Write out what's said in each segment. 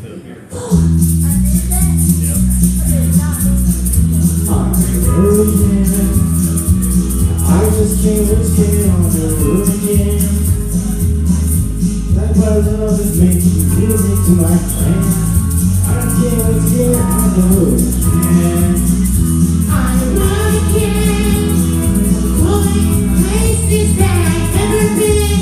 up here. I just can't get on the road again. Like what love is making music to my friends. I can't get on the road again. On the road again, going places that I've never been.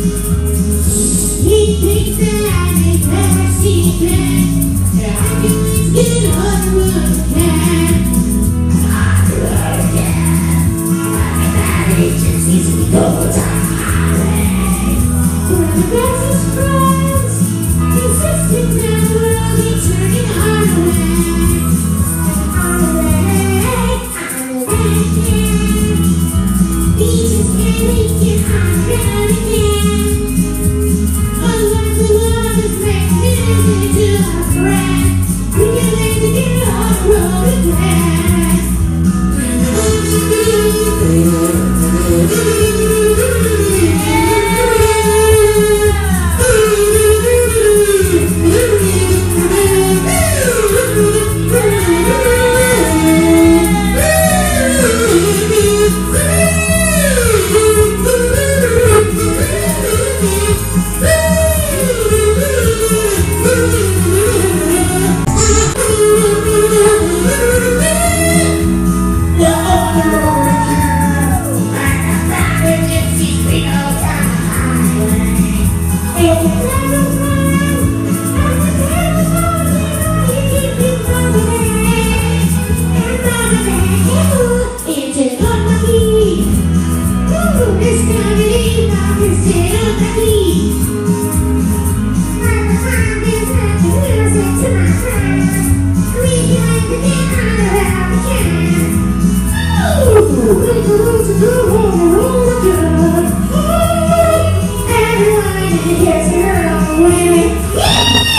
He thinks that I've never seen it. I can always get on the road again. On the road again, everybody just needs to go down the highway. Where the best is friends, insisting that we'll be turning our way. On the way again. Beaches can't make it on the road again. Unless the love is making music to our friends, we can learn to get on the road again.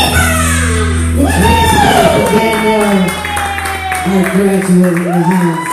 I graduated in the house.